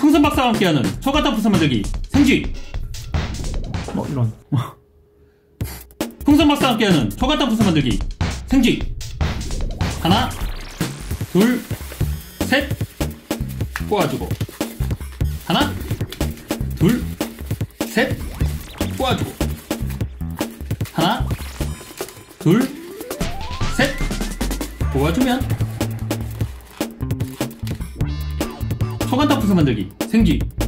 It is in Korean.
풍선 박사와 함께하는 초가타 풍선 만들기 생쥐. 뭐 이런. 풍선 박사와 함께하는 초가타 풍선 만들기 생쥐. 하나, 둘, 셋. 꼬아주고. 하나, 둘, 셋. 꼬아주고. 하나, 둘, 셋. 꼬아주면 초간타 풍선 만들기 생쥐.